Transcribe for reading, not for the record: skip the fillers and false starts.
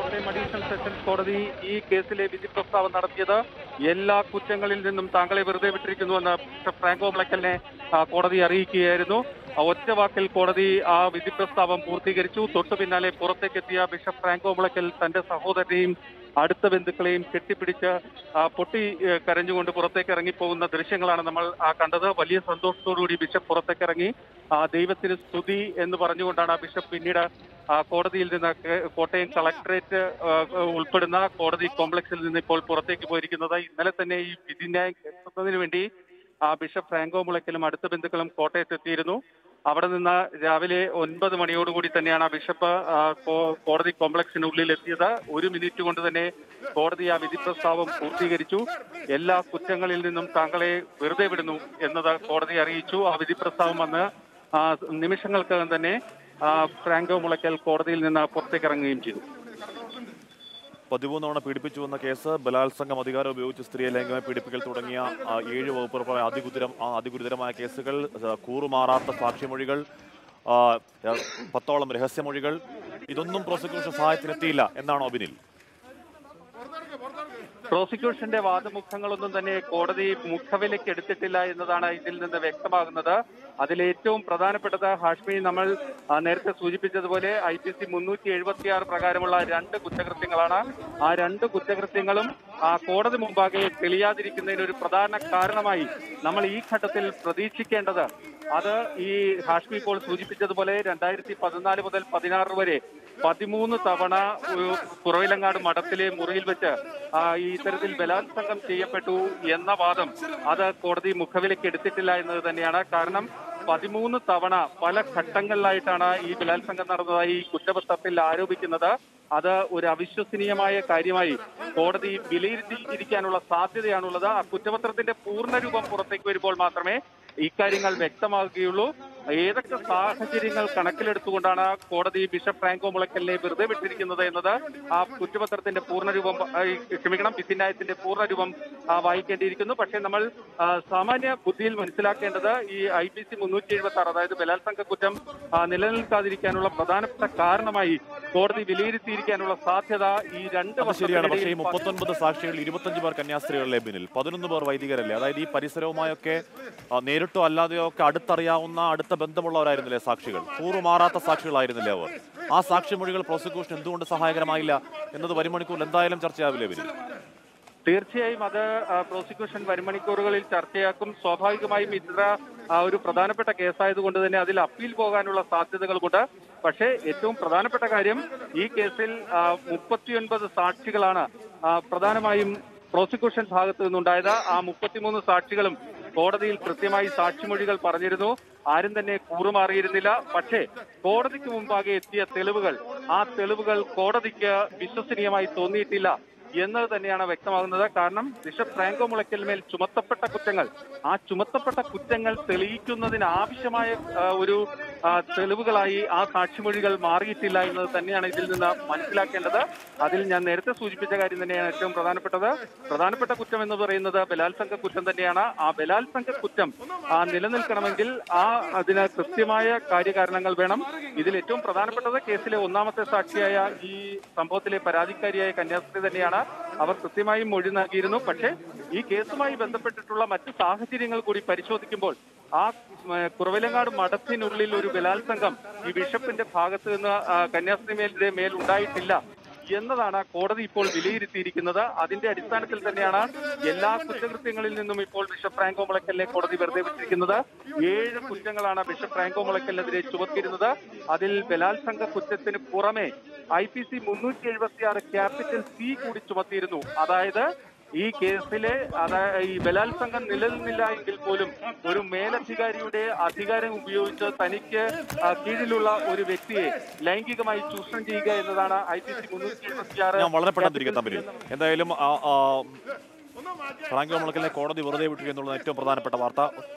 Kottayam additional sessions കോടതി ഈ കേസിലെ വിധി പ്രസ്താവം നടത്തിയത് എല്ലാ കുറ്റങ്ങളിൽ നിന്നും താങ്കളെ വെറുതെ വിട്ടിരിക്കുന്നുവെന്ന് ഫ്രാങ്കോ മുളയ്ക്കലിനെ കോടതി അറിയിക്കുകയായിരുന്നു. ഒറ്റ വാക്കിൽ കോടതി ആ വിധി പ്രസ്താവം പൂർത്തീകരിച്ചു. തൊട്ടു പിന്നാലെ പുറത്തേക്കെത്തിയ ബിഷപ്പ് ഫ്രാങ്കോ മുളയ്ക്കൽ തന്റെ സഹോദരനെയും അടുത്ത ബന്ധുക്കളെയും കെട്ടിപ്പിടിച്ച് പൊട്ടി കരഞ്ഞുകൊണ്ട് പുറത്തേക്ക് ഇറങ്ങിപ്പോകുന്ന ദൃശ്യങ്ങളാണ് നമ്മൾ കണ്ടത്. വലിയ സന്തോഷത്തോടുകൂടി ബിഷപ്പ് പുറത്തേക്ക് ഇറങ്ങി ദൈവത്തിന് സ്തുതി എന്ന് പറഞ്ഞുകൊണ്ടാണ് ബിഷപ്പ് പിന്നീട് കോടതിയിൽ നിന്ന് കോട്ടയം കളക്ടറേറ്റ് ഉൾപ്പെടുന്ന കോടതി കോംപ്ലക്സിൽ നിന്ന് ഇപ്പോൾ പുറത്തേക്ക് പോയിരിക്കുന്നത്. ഇന്നലെ തന്നെ ഈ വിധിന്യായം കേൾക്കുന്നതിന് വേണ്ടി ബിഷപ്പ് ഫ്രാങ്കോ മുളയ്ക്കലും അടുത്ത ബന്ധുക്കളും കോട്ടയത്ത് എത്തിയിരുന്നു. അവിടെ നിന്ന് രാവിലെ 9 മണിയോടുകൂടി തന്നെയാണ് ബിഷപ്പ് കോടതി കോംപ്ലക്സിനുള്ളിൽ എത്തിയത്. 1 മിനിറ്റ് കൊണ്ട് തന്നെ കോടതി ആ വിധി പ്രസ്താവം പൂർത്തീകരിച്ചു. എല്ലാ കുറ്റങ്ങളിൽ നിന്നും താങ്കളെ വെറുതെ വിടുന്നു എന്നത് കോടതി അറിയിച്ചു. ആ വിധി പ്രസ്താവം വന്ന് നിമിഷങ്ങൾക്കകം തന്നെ ഫ്രാങ്കോ മുളയ്ക്കൽ കോടതിയിൽ നിന്ന് പുറത്തേക്ക് ഇറങ്ങുകയും ചെയ്തു. 13 തവണ പീഡിപ്പിച്ചുവെന്ന കേസ്, ബലാത്സംഗം, അധികാരം ഉപയോഗിച്ച് സ്ത്രീയെ ലൈംഗികമായി പീഡിപ്പിക്കൽ തുടങ്ങിയ 7 വകുപ്പുകളായ അതിഗുരുതരമായ കേസുകൾ, കൂറുമാറാത്ത സാക്ഷിമൊഴികൾ, 10ഓളം രഹസ്യമൊഴികൾ, ഇതൊന്നും പ്രോസിക്യൂഷൻ സഹായത്തിനെത്തിയില്ല എന്നാണോ ബിനിൽ? പ്രോസിക്യൂഷന്റെ വാദമുഖങ്ങളൊന്നും തന്നെ കോടതി മുഖവിലേക്ക് എടുത്തിട്ടില്ല എന്നതാണ് ഇതിൽ നിന്ന് വ്യക്തമാകുന്നത്. അതിലേറ്റവും പ്രധാനപ്പെട്ടത് ഹാഷ്മി, നമ്മൾ നേരത്തെ സൂചിപ്പിച്ചതുപോലെ IPC 376 പ്രകാരമുള്ള 2 കുറ്റകൃത്യങ്ങളാണ്. ആ 2 കുറ്റകൃത്യങ്ങളും കോടതി മുമ്പാകെ തെളിയാതിരിക്കുന്നതിന് ഒരു പ്രധാന കാരണമായി നമ്മൾ ഈ ഘട്ടത്തിൽ പ്രതീക്ഷിക്കേണ്ടത്, അത് ഈ ഹാഷ്മി ഇപ്പോൾ സൂചിപ്പിച്ചതുപോലെ 2014 മുതൽ 16 വരെ 13 തവണ കുറവിലങ്ങാട് മഠത്തിലെ മുറിയിൽ വെച്ച് ഇത്തരത്തിൽ ബലാത്സംഗം ചെയ്യപ്പെട്ടു എന്ന വാദം അത് കോടതി മുഖവിലേക്ക് എടുത്തിട്ടില്ല എന്നത് തന്നെയാണ്. കാരണം 13 തവണ പല ഘട്ടങ്ങളിലായിട്ടാണ് ഈ ബലാത്സംഗം നടന്നതായി കുറ്റപത്രത്തിൽ ആരോപിക്കുന്നത്. അത് ഒരു അവിശ്വസനീയമായ കാര്യമായി കോടതി വിലയിരുത്തിയിരിക്കാനുള്ള സാധ്യതയാണുള്ളത്. ആ കുറ്റപത്രത്തിന്റെ പൂർണ്ണരൂപം പുറത്തേക്ക് വരുമ്പോൾ മാത്രമേ ഇക്കാര്യങ്ങൾ വ്യക്തമാകുകയുള്ളൂ. ഏതൊക്കെ സാഹചര്യങ്ങൾ കണക്കിലെടുത്തുകൊണ്ടാണ് കോടതി ബിഷപ്പ് ഫ്രാങ്കോ മുളയ്ക്കലിനെ വെറുതെ വിട്ടിരിക്കുന്നത് എന്നത് ആ കുറ്റപത്രത്തിന്റെ പൂർണ്ണരൂപം വിധിന്യായത്തിന്റെ പൂർണ്ണരൂപം വായിക്കേണ്ടിയിരിക്കുന്നു. പക്ഷേ നമ്മൾ സാമാന്യ ബുദ്ധിയിൽ മനസ്സിലാക്കേണ്ടത് ഈ IPC 376, അതായത് ബലാത്സംഗ കുറ്റം നിലനിൽക്കാതിരിക്കാനുള്ള പ്രധാനപ്പെട്ട കാരണമായി കോടതി വിലയിരുത്തിയിരിക്കാനുള്ള സാധ്യത ഈ 2 ശരിയാണ്. പക്ഷേ ഈ 39 സാക്ഷികൾ 25 പേർ കന്യാസ്ത്രീകളിലെ ബിനിൽ, 11 പേർ വൈദികരല്ലേ? അതായത് ഈ പരിസരവുമായൊക്കെ നേരിട്ടോ അല്ലാതെയോ ഒക്കെ അടുത്തറിയാവുന്ന, അടുത്ത ബന്ധമുള്ളവരായിരുന്നില്ലേ സാക്ഷികൾ? കൂറുമാറാത്ത സാക്ഷികളായിരുന്നില്ലേ അവർ? ആ സാക്ഷിമൊഴികൾ പ്രോസിക്യൂഷൻ എന്തുകൊണ്ട് സഹായകരമായില്ല എന്നത് വരും മണിക്കൂറിൽ എന്തായാലും ചർച്ചയാവില്ലേ ബിനിൽ? തീർച്ചയായും അത് പ്രോസിക്യൂഷൻ വരും മണിക്കൂറുകളിൽ ചർച്ചയാക്കും. സ്വാഭാവികമായും ഇത്ര ഒരു പ്രധാനപ്പെട്ട കേസായതുകൊണ്ട് തന്നെ അതിൽ അപ്പീൽ പോകാനുള്ള സാധ്യതകളുമുണ്ട്. പക്ഷേ ഏറ്റവും പ്രധാനപ്പെട്ട കാര്യം, ഈ കേസിൽ 39 സാക്ഷികളാണ് പ്രധാനമായും പ്രോസിക്യൂഷൻ ഭാഗത്ത് നിന്നുണ്ടായത്. ആ 33 സാക്ഷികളും കോടതിയിൽ കൃത്യമായി സാക്ഷിമൊഴികൾ പറഞ്ഞിരുന്നു. ആരും തന്നെ കൂറുമാറിയിരുന്നില്ല. പക്ഷേ കോടതിക്ക് മുമ്പാകെ എത്തിയ തെളിവുകൾ, ആ തെളിവുകൾ കോടതിക്ക് വിശ്വസനീയമായി തോന്നിയിട്ടില്ല എന്നത് തന്നെയാണ് വ്യക്തമാകുന്നത്. കാരണം ബിഷപ്പ് ഫ്രാങ്കോ മുളയ്ക്കലിന്മേൽ ചുമത്തപ്പെട്ട കുറ്റങ്ങൾ, ആ ചുമത്തപ്പെട്ട കുറ്റങ്ങൾ തെളിയിക്കുന്നതിന് ആവശ്യമായ ഒരു തെളിവുകളായി ആ സാക്ഷിമൊഴികൾ മാറിയിട്ടില്ല എന്നത് തന്നെയാണ് ഇതിൽ നിന്ന് മനസ്സിലാക്കേണ്ടത്. അതിൽ ഞാൻ നേരത്തെ സൂചിപ്പിച്ച കാര്യം തന്നെയാണ് ഏറ്റവും പ്രധാനപ്പെട്ട കുറ്റം എന്ന് പറയുന്നത് ബലാത്സംഗ കുറ്റം തന്നെയാണ്. ആ ബലാത്സംഗ കുറ്റം നിലനിൽക്കണമെങ്കിൽ അതിന് കൃത്യമായ കാര്യകാരണങ്ങൾ വേണം. ഇതിൽ ഏറ്റവും പ്രധാനപ്പെട്ടത് കേസിലെ 1ാമത്തെ സാക്ഷിയായ ഈ സംഭവത്തിലെ പരാതിക്കാരിയായ കന്യാസ്ത്രീ തന്നെയാണ്. അവർ കൃത്യമായും മൊഴി നൽകിയിരുന്നു. പക്ഷേ ഈ കേസുമായി ബന്ധപ്പെട്ടിട്ടുള്ള മറ്റ് സാഹചര്യങ്ങൾ കൂടി പരിശോധിക്കുമ്പോൾ ആ കുറവിലങ്ങാട് മഠത്തിനുള്ളിൽ ഒരു ബലാത്സംഗം ഈ ബിഷപ്പിന്റെ ഭാഗത്ത് നിന്ന് കന്യാസ്ത്രീ മേൽ ഉണ്ടായിട്ടില്ല എന്നതാണ് കോടതി ഇപ്പോൾ വിലയിരുത്തിയിരിക്കുന്നത്. അതിന്റെ അടിസ്ഥാനത്തിൽ തന്നെയാണ് എല്ലാ കുറ്റകൃത്യങ്ങളിൽ നിന്നും ഇപ്പോൾ ബിഷപ്പ് ഫ്രാങ്കോ മുളയ്ക്കലിനെ കോടതി വെറുതെ വിട്ടിരിക്കുന്നത്. 7 കുറ്റങ്ങളാണ് ബിഷപ്പ് ഫ്രാങ്കോ മുളയ്ക്കലിനെതിരെ ചുമത്തിയിരുന്നത്. അതിൽ ബലാത്സംഗ കുറ്റത്തിന് പുറമെ IPC 376 ക്യാപിറ്റൽ C കൂടി ചുമത്തിയിരുന്നു. അതായത് ഈ കേസിലെ ഈ ബലാത്സംഗം നിലനിന്നില്ല എങ്കിൽ പോലും ഒരു മേലധികാരിയുടെ അധികാരം ഉപയോഗിച്ച് തനിക്ക് കീഴിലുള്ള ഒരു വ്യക്തിയെ ലൈംഗികമായി ചൂഷണം ചെയ്യുക എന്നതാണ് IPC 376. ഞാൻ വളരെ പെട്ടെന്ന് തമ്മിൽ എന്തായാലും ഫ്രാങ്കോ മുളയ്ക്കലിനെ കോടതി വെറുതെ വിട്ടു എന്നുള്ളത് ഏറ്റവും പ്രധാനപ്പെട്ട വാർത്ത.